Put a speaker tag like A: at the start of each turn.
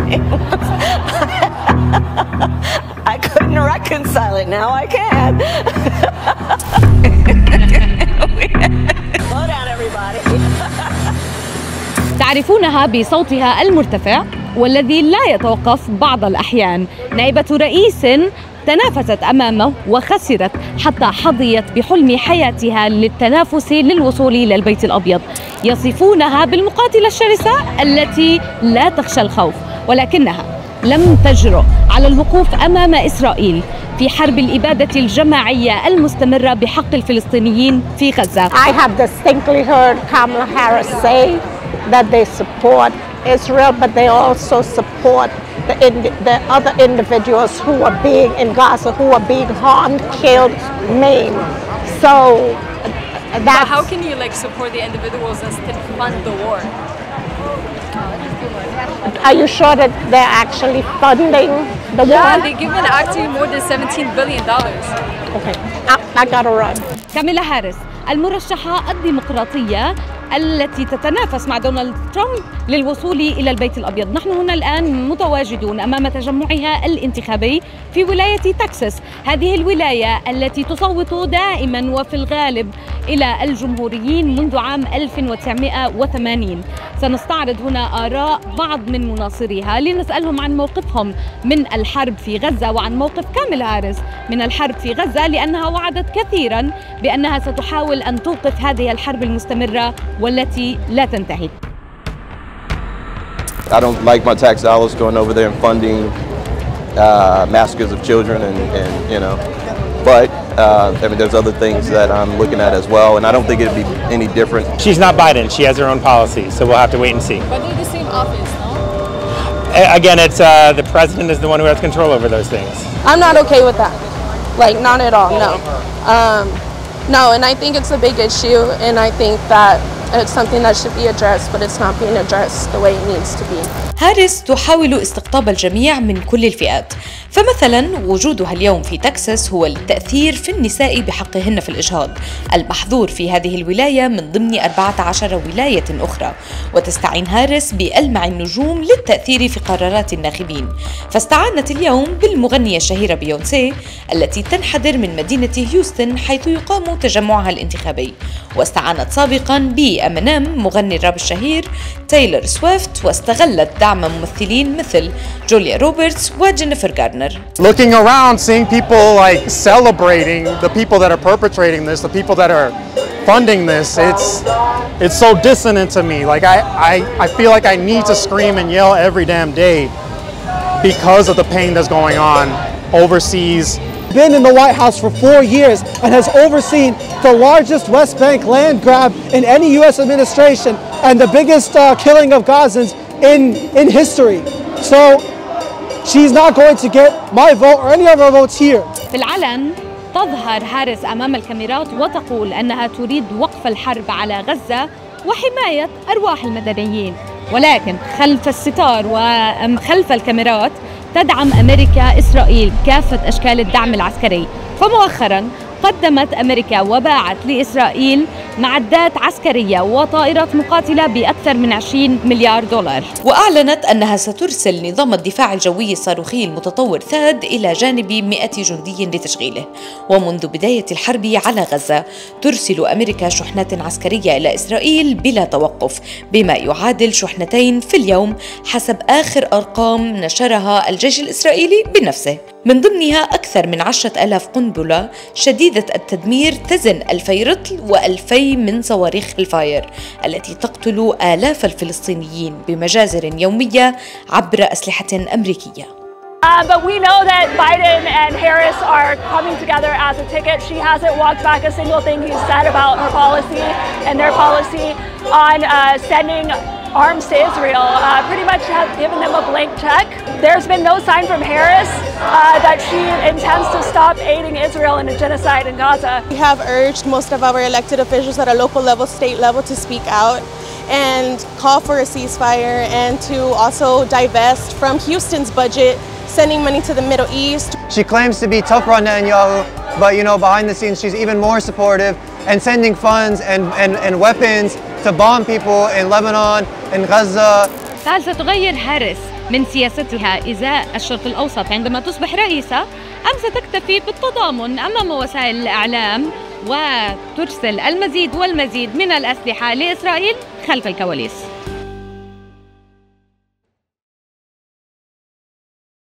A: I couldn't reconcile it. Now I can. Slow down, everybody.
B: تعرفونها بصوتها المرتفع والذي لا يتوقف بعض الأحيان. نائبة رئيس تنافست أمامه وخسرت حتى حظيت بحلم حياتها للتنافس للوصول إلى البيت الأبيض. يصفونها بالمقاتلة الشرسة التي لا تخشى الخوف، ولكنها لم تجرؤ على الوقوف أمام إسرائيل في حرب الإبادة الجماعية المستمرة بحق الفلسطينيين في غزة.
C: I have distinctly heard Kamala Harris say that they support Israel, but they also support the other individuals who are being in Gaza, who are being harmed, killed, maimed. So that's...
D: But how can you support the individuals and still fund the war?
C: Are you sure that they're actually funding the war?
D: Yeah, they've given actually more than $17 billion.
C: Okay, I gotta run.
B: كاميلا هاريس المرشحة الديمقراطية التي تتنافس مع دونالد ترامب للوصول إلى البيت الأبيض. نحن هنا الآن متواجدون أمام تجمعها الانتخابي في ولاية تكساس، هذه الولاية التي تصوت دائما وفي الغالب إلى الجمهوريين منذ عام 1980. سنستعرض هنا آراء بعض من مناصريها لنسألهم عن موقفهم من الحرب في غزة وعن موقف كاميلا هاريس من الحرب في غزة، لأنها وعدت كثيرا بأنها ستحاول أن توقف هذه الحرب المستمرة والتي لا تنتهي.
E: I don't like my tax dollars going over there and funding massacres of children and you know, but I mean there's other things that I'm looking at as well, and I don't think it'd be any different.
F: She's not Biden. She has her own policy, so we'll have to wait and see.
D: But they're the same office, no?
F: Again, it's the president is the one who has control over those things.
G: I'm not okay with that. Not at all, no. No, and I think it's a big issue, and I think that it's something that should be addressed, but it's not being addressed the way it needs to be.
H: هاريس تحاول استقطاب الجميع من كل الفئات، فمثلا وجودها اليوم في تكساس هو للتأثير في النساء بحقهن في الإجهاض المحظور في هذه الولاية من ضمن 14 ولاية أخرى، وتستعين هاريس بألمع النجوم للتأثير في قرارات الناخبين، فاستعانت اليوم بالمغنية الشهيرة بيونسي التي تنحدر من مدينة هيوستن حيث يقام تجمعها الانتخابي، واستعانت سابقا بأمينيم مغني الراب الشهير تايلور سويفت، واستغلت دعم ممثلين مثل جوليا روبرتس وجينيفر غارنر.
I: Looking around, seeing people celebrating the people that are perpetrating this, the people that are funding this, it's so dissonant to me. I feel like I need to scream and yell every damn day because of the pain that's going on overseas.
J: Been in the White House for 4 years and has overseen the largest West Bank land grab in any U.S. administration and the biggest killing of Gazans in history. So she's not going to get my vote or any of our votes here.
B: في العلن تظهر هاريس أمام الكاميرات وتقول أنها تريد وقف الحرب على غزة وحماية أرواح المدنيين، ولكن خلف الستار وخلف الكاميرات تدعم أمريكا إسرائيل كافة أشكال الدعم العسكري. فمؤخراً قدمت أمريكا وباعت لإسرائيل معدات عسكرية وطائرات مقاتلة بأكثر من 20 مليار دولار.
H: وأعلنت أنها سترسل نظام الدفاع الجوي الصاروخي المتطور ثاد إلى جانب 100 جندي لتشغيله. ومنذ بداية الحرب على غزة ترسل أمريكا شحنات عسكرية إلى إسرائيل بلا توقف، بما يعادل شحنتين في اليوم حسب آخر أرقام نشرها الجيش الإسرائيلي بنفسه، من ضمنها أكثر من 10,000 قنبلة شديدة التدمير تزن 2000 رطل و2000 من صواريخ الفاير التي تقتل آلاف الفلسطينيين بمجازر يومية عبر أسلحة أمريكية.
K: But we know that Biden and Harris are coming together as a ticket. She hasn't walked back a single thing he's said about her policy and their policy on sending arms to Israel. Pretty much have given them a blank check. There's been no sign from Harris that she intends to stop aiding Israel in a genocide in Gaza.
G: We have urged most of our elected officials at a local level, state level to speak out and call for a ceasefire and to also divest from Houston's budget, sending money to the Middle East.
L: She claims to be tougher on Netanyahu, but behind the scenes she's even more supportive and sending funds and weapons to bomb people in Lebanon and Gaza.
B: فهل ستغير هاريس من سياستها إزاء الشرق الأوسط عندما تصبح رئيسة، أم ستكتفي بالتضامن أمام وسائل الإعلام وترسل المزيد والمزيد من الأسلحة لإسرائيل خلف الكواليس؟